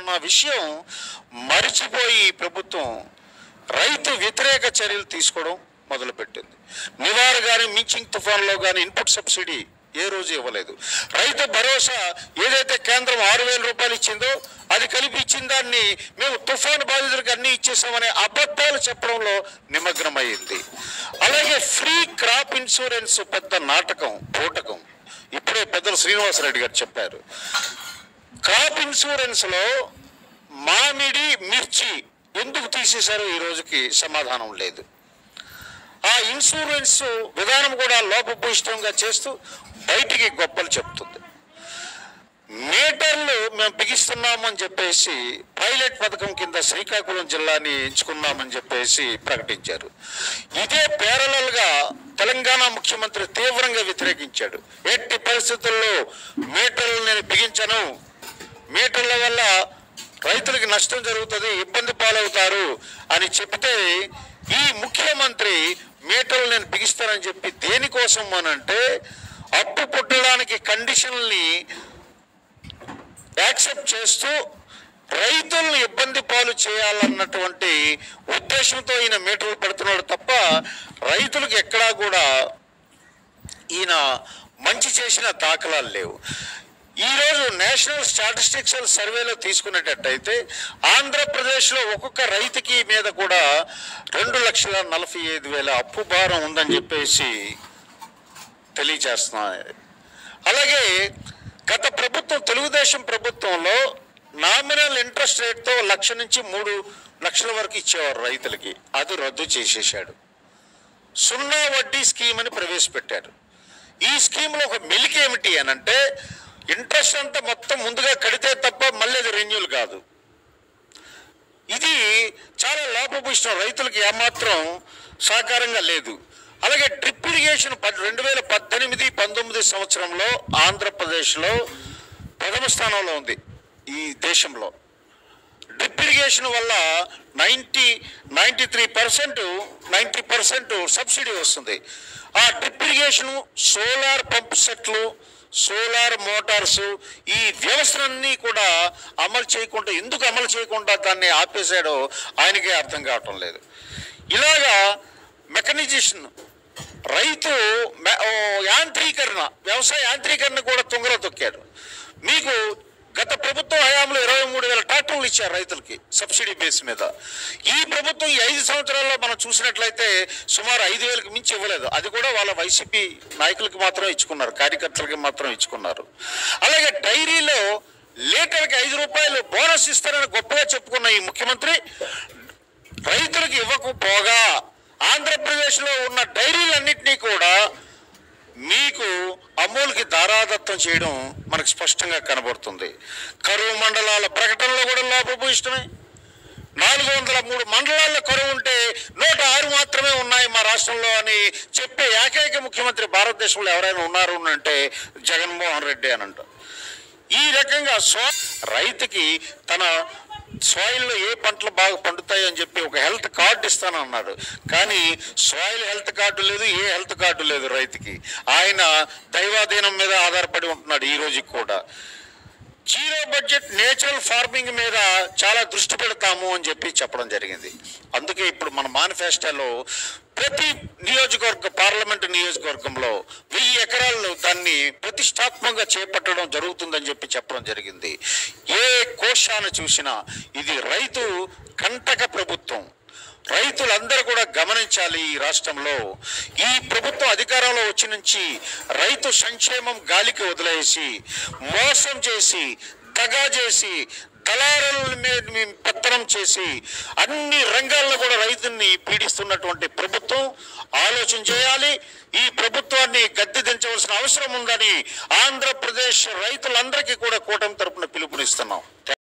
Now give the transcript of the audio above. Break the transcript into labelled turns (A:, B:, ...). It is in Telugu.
A: చేస్తామన్న విషయం మరిచిపోయి ప్రభుత్వం రైతు వ్యతిరేక చర్యలు తీసుకోవడం మొదలుపెట్టింది. నివార్ కానీ మించింగ్ తుఫాన్లో కానీ ఇన్పుట్ సబ్సిడీ ఏ రోజు ఇవ్వలేదు. రైతు భరోసా ఏదైతే కేంద్రం 6,000 రూపాయలు ఇచ్చిందో అది కలిపి ఇచ్చిన దాన్ని మేము తుఫాను బాధితులకు అన్ని ఇచ్చేసామనే అబద్ధాలు చెప్పడంలో నిమగ్నమైంది. అలాగే ఫ్రీ క్రాప్ ఇన్సూరెన్స్ పెద్ద నాటకం పూటకం. ఇప్పుడే పెద్దలు శ్రీనివాసరెడ్డి గారు చెప్పారు. క్రాప్ ఇన్సూరెన్స్లో మామిడి మిర్చి ఎందుకు తీసేశారో ఈ రోజుకి సమాధానం లేదు. ఆ ఇన్సూరెన్స్ విధానం కూడా లోపభూయిష్టంగా చేస్తూ బయటికి గొప్పలు చెప్తుంది. మీటర్లు మేము బిగిస్తున్నామని చెప్పేసి పైలట్ పథకం కింద శ్రీకాకుళం జిల్లాని ఎంచుకున్నామని చెప్పేసి ప్రకటించారు. ఇదే ప్యారలల్గా తెలంగాణ ముఖ్యమంత్రి తీవ్రంగా వ్యతిరేకించాడు. ఎట్టి పరిస్థితుల్లో మీటర్లు నేను బిగించను, మీటర్ల వల్ల రైతులకి నష్టం జరుగుతుంది, ఇబ్బంది పాలవుతారు అని చెప్తే ఈ ముఖ్యమంత్రి మీటర్లు నేను బిగిస్తానని చెప్పి దేనికోసం అనంటే అప్పు పుట్టడానికి కండిషన్ని యాక్సెప్ట్ చేస్తూ రైతులను ఇబ్బంది పాలు చేయాలన్నటువంటి ఉద్దేశంతో ఈయన మీటర్లు పెడుతున్నాడు తప్ప రైతులకు ఎక్కడా కూడా ఈయన మంచి చేసిన దాఖలాలు లేవు. ఈరోజు నేషనల్ స్టాటిస్టిక్స్ సర్వేలో తీసుకునేటట్టయితే ఆంధ్రప్రదేశ్లో ఒక్కొక్క రైతుకి మీద కూడా 2,45,000 అప్పు భారం ఉందని చెప్పేసి తెలియజేస్తున్నారు. అలాగే గత ప్రభుత్వం తెలుగుదేశం ప్రభుత్వంలో నామినల్ ఇంట్రెస్ట్ రేట్తో 1,00,000 నుంచి 3 లక్షల వరకు ఇచ్చేవారు రైతులకి. అది రద్దు చేసేసాడు. 0 వడ్డీ స్కీమ్ అని ప్రవేశపెట్టారు. ఈ స్కీమ్లో ఒక మెలిక ఏమిటి అనంటే ఇంట్రెస్ట్ అంతా మొత్తం ముందుగా కడితే తప్ప మళ్ళీ అది రెన్యూల్ కాదు. ఇది చాలా లోపభూయిష్టం, రైతులకు ఏమాత్రం సహకారంగా లేదు. అలాగే డ్రిప్ ఇరిగేషన్ 2018-19 సంవత్సరంలో ఆంధ్రప్రదేశ్లో ప్రథమ స్థానంలో ఉంది ఈ దేశంలో. డ్రిప్ ఇరిగేషన్ వల్ల 90% సబ్సిడీ వస్తుంది. ఆ డ్రిప్ ఇరిగేషన్, సోలార్ పంప్ సెట్లు, సోలార్ మోటార్స్, ఈ వ్యవస్థలన్నీ కూడా ఎందుకు అమలు చేయకుండా దాన్ని ఆపేశాడో ఆయనకే అర్థం కావటం లేదు. ఇలాగా మెకనైజేషన్, రైతు యాంత్రీకరణ, వ్యవసాయ యాంత్రీకరణ కూడా తుంగలో తొక్కాడు. మీకు గత ప్రభుత్వం హయాంలో 23,000 ట్రాక్టర్లు ఇచ్చారు రైతులకి సబ్సిడీ బేస్ మీద. ఈ ప్రభుత్వం ఈ 5 సంవత్సరాల్లో మనం చూసినట్లయితే సుమారు 5,000కి మించి ఇవ్వలేదు. అది కూడా వాళ్ళ వైసీపీ నాయకులకి మాత్రం ఇచ్చుకున్నారు, కార్యకర్తలకి మాత్రం ఇచ్చుకున్నారు. అలాగే డైరీలో లీటర్కి 5 రూపాయలు బోనస్ ఇస్తారని గొప్పగా చెప్పుకున్న ఈ ముఖ్యమంత్రి రైతులకు ఇవ్వకపోగా ఆంధ్రప్రదేశ్లో ఉన్న డైరీలన్నింటినీ కూడా మీకు అమూల్కి దారాదత్తం చేయడం మనకు స్పష్టంగా కనబడుతుంది. కరువు మండలాల ప్రకటనలో కూడా లోపభూయిష్టమే. 403 మండలాల్లో కరువు ఉంటే 106 మాత్రమే ఉన్నాయి మా రాష్ట్రంలో అని చెప్పే ఏకైక ముఖ్యమంత్రి భారతదేశంలో ఎవరైనా ఉన్నారు అంటే జగన్మోహన్ రెడ్డి అని అంటారు. ఈ రకంగా రైతుకి తన సాయిల్లో ఏ పంటలు బాగా పండుతాయి అని చెప్పి ఒక హెల్త్ కార్డు ఇస్తానన్నాడు. కానీ సాయిల్ హెల్త్ కార్డు లేదు, ఏ హెల్త్ కార్డు లేదు రైతుకి. ఆయన దైవాధీనం మీద ఆధారపడి ఉంటున్నాడు ఈ రోజుకి కూడా. జీరో బడ్జెట్ నేచురల్ ఫార్మింగ్ మీద చాలా దృష్టి పెడతాము అని చెప్పి చెప్పడం జరిగింది. అందుకే ఇప్పుడు మన మేనిఫెస్టోలో ప్రతి పార్లమెంటు నియోజకవర్గంలో 1000 ఎకరాల్లో దాన్ని ప్రతిష్టాత్మకంగా చేపట్టడం జరుగుతుందని చెప్పడం జరిగింది. ఏ కోశాన్ని చూసినా ఇది రైతు కంటక ప్రభుత్వం. రైతులందరూ కూడా గమనించాలి. ఈ రాష్ట్రంలో ఈ ప్రభుత్వం అధికారంలో వచ్చి నుంచి రైతు సంక్షేమం గాలికి వదిలేసి మోసం చేసి దగా చేసి దళారుల మీద పెత్తనం చేసి అన్ని రంగాల్లో కూడా రైతుల్ని పీడిస్తున్నటువంటి ప్రభుత్వం ఆలోచన చేయాలి. ఈ ప్రభుత్వాన్ని గద్దె దించవలసిన అవసరం ఉందని ఆంధ్రప్రదేశ్ రైతులందరికీ కూడా కూటమి తరపున పిలుపునిస్తున్నాం.